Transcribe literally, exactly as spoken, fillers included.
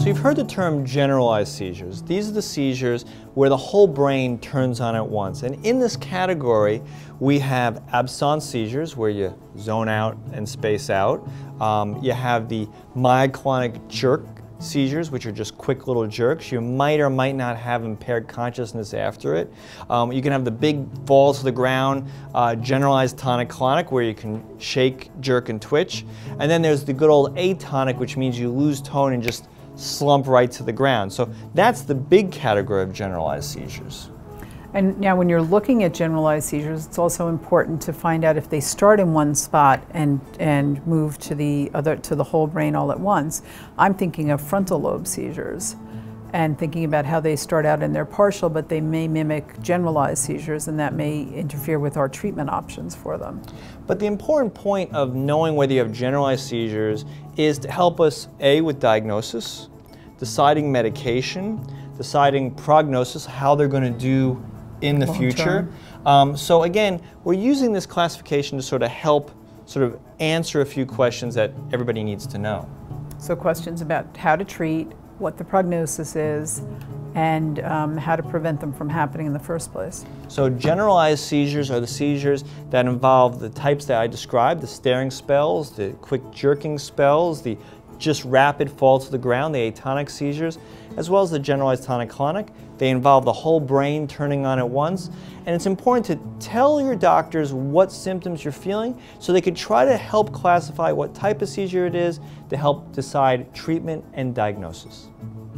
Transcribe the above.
So you've heard the term generalized seizures. These are the seizures where the whole brain turns on at once. And in this category, we have absence seizures, where you zone out and space out. Um, you have the myoclonic jerk seizures, which are just quick little jerks. You might or might not have impaired consciousness after it. Um, you can have the big falls to the ground, uh, generalized tonic-clonic, where you can shake, jerk, and twitch. And then there's the good old atonic, which means you lose tone and just slump right to the ground. So that's the big category of generalized seizures. And now when you're looking at generalized seizures, it's also important to find out if they start in one spot and, and move to the other, to the whole brain all at once. I'm thinking of frontal lobe seizures and thinking about how they start out in their partial, but they may mimic generalized seizures, and that may interfere with our treatment options for them. But the important point of knowing whether you have generalized seizures is to help us, A, with diagnosis, deciding medication, deciding prognosis, how they're going to do in the future. Um, so again, we're using this classification to sort of help sort of answer a few questions that everybody needs to know. So questions about how to treat, what the prognosis is, and um, how to prevent them from happening in the first place. So generalized seizures are the seizures that involve the types that I described, the staring spells, the quick jerking spells, the just rapid fall to the ground, the atonic seizures, as well as the generalized tonic-clonic. They involve the whole brain turning on at once, and it's important to tell your doctors what symptoms you're feeling so they could try to help classify what type of seizure it is to help decide treatment and diagnosis.